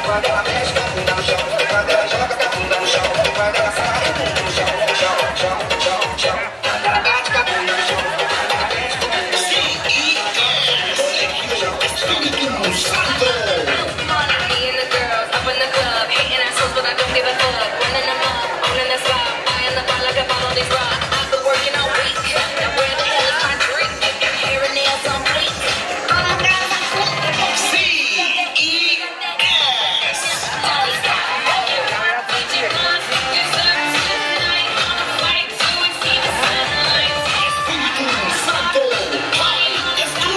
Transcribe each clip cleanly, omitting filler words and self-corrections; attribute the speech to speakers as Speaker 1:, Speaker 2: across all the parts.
Speaker 1: Quando ela mexe com a bunda no chão, quando ela joga com a bunda no chão, quando ela sai com a bunda no chão, chão, chão, chão, chão. Quando ela bate com a bunda no chão, quando ela mexe com a bunda no chão, Espírito Santo.
Speaker 2: Me and the girls up in the club, hating assholes, but I don't give a fuck. Running them up, owning the spot, buying the bar like I bought all these rocks. I've been working all week. Now where the hell is my drink? Hair and nails on fleek. All I got is a click.
Speaker 1: C-E-S. Espírito Santo. Pai, és tu.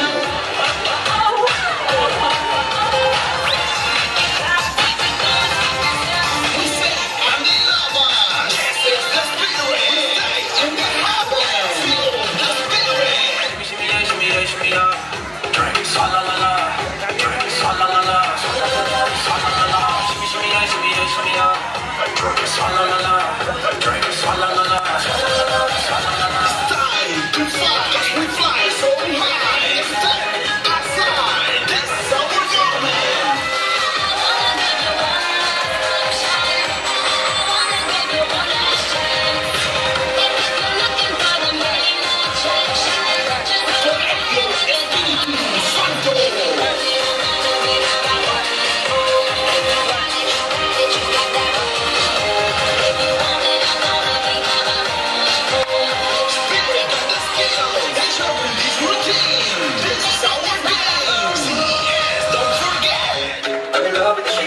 Speaker 1: We say, I'm the lover. This is the spirit. Stay in the harbor. Feel the spirit.
Speaker 3: Shimmy ya, drink, swalla la la, drink, swalla la la, swalla la la, shimmy ya, drink, swalla la la, drink, swalla la la, swalla la la.
Speaker 1: It's time to fly. We fly so high. Step outside. This is our moment. Espírito Santo. Spirit of the skill. They show in this routine. This is our game. CES, don't forget.
Speaker 3: I'm in love with you.